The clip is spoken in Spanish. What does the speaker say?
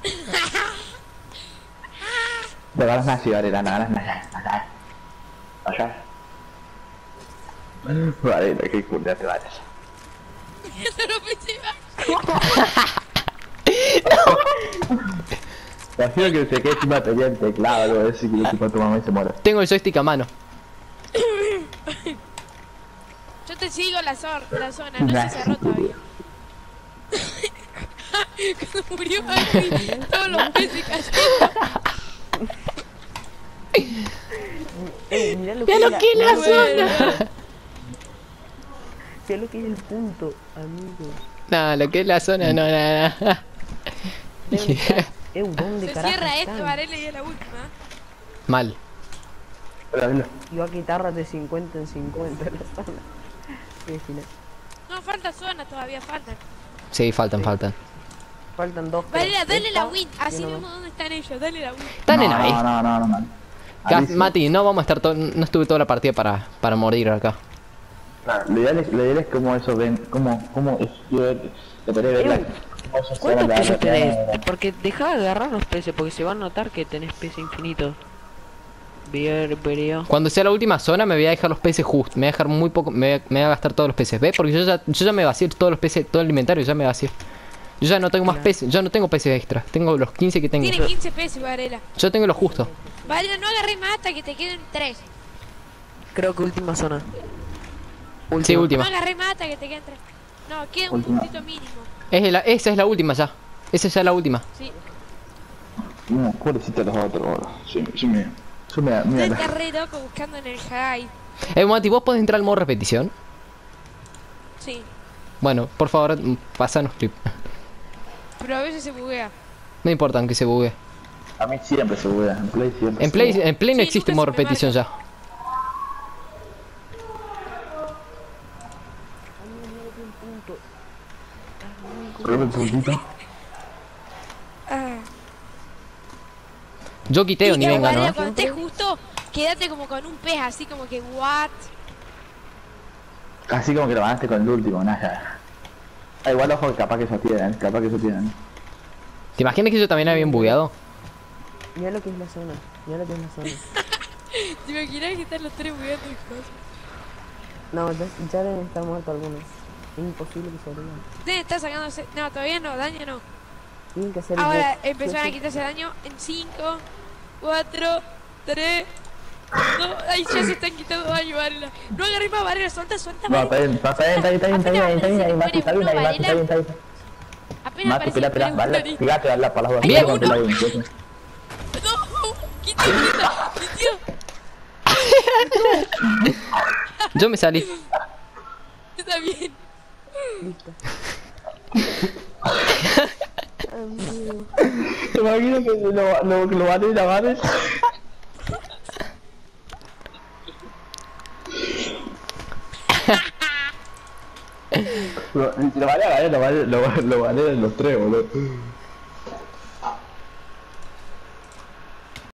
No ganas nada, Varela, no ganas nada. Allá. Varela, que culia te vayas. Imagino que se quede sin batería el teclado, algo de eso, y que tipo tu mamá y se muere. Tengo el joystick a mano. Yo te sigo la zona, no se cerró todavía. Cuando murió Magri, todos los peces cayeron. Mirá lo ¡Ya lo que es la zona! Mirá lo que es el punto, amigo. No, lo que es la zona, no, nada. ¿Dónde Se carajo cierra están? esto, Varela, y es la última. Mal. Varela. Iba a quitarlas de 50 en 50 la zona. Qué final. No, falta zona, todavía faltan. Sí, faltan. Faltan dos. Varela, dale Esta la win. y Así una vemos más. dónde están ellos, dale la win. Están en ahí. No. Mati, no vamos a estar todo. No estuve toda la partida para morir acá. Claro, lo ideal es como eso ven, como es, yo te podría ver la... ¿Cuántos peces tenés? Porque deja de agarrar los peces, porque se va a notar que tenés peces infinitos. Pero... Cuando sea la última zona me voy a dejar los peces justo. Me voy a dejar muy poco. Me voy a gastar todos los peces. ¿Ves? Porque yo ya me vacié todos los peces, todo el inventario ya me vacié. Yo ya no tengo más peces, yo no tengo peces extra. Tengo los 15 que tengo. Tiene 15 peces, Varela. Yo tengo los justos. Varela, no agarré más hasta que te queden 3. Creo que última zona. Sí, No última. agarré más hasta que te queden 3. No, queda un Última. puntito mínimo. Esa es la última ya. Esa ya es la última. Sí. No, pobrecito los otros, boludo. Yo me Usted está re loco buscando en el high. Mati, ¿vos podés entrar al modo repetición? Sí. Bueno, por favor, pasanos clip. Pero a veces se buguea. No importa aunque se bugue. A mí siempre se buguea, en Play siempre. En Play no Sí, existe nunca modo se me repetición ya. marca. Prueba el puntito. Ah. Yo quiteo, ni Y, venga, Varela, ¿no? cuando estés justo, quédate como con un pez así como que what. Así como que lo ganaste con el último, nada. Ah, igual ojo que capaz que eso tienen, ¿Te imaginas que yo también había bugueado? Mirá lo que es la zona. Mirá lo que es la zona. ¿Te imaginas que están los 3 bugueando y cosas? No, ya deben estar muertos algunos. Es imposible que sobrevivan. Deben estar sacándose. No, todavía no, daño no. Tienen que hacer Ahora bots. empezaron a quitarse daño en 5, 4, 3. No, ahí ya se están quitando daño, Varela. No agarré más, Varela, suelta, No, Varela. está bien, Mati, está bien. Apenas Mati, aparece pela, un vale, clarito. fíjate, dale para las dudas. Bien, Con pela bien, No, quita, tío. Yo me salí. Está bien. Listo. Te imagino que lo van a ir a bares. Lo van a ganar, lo van a ir los tres, boludo.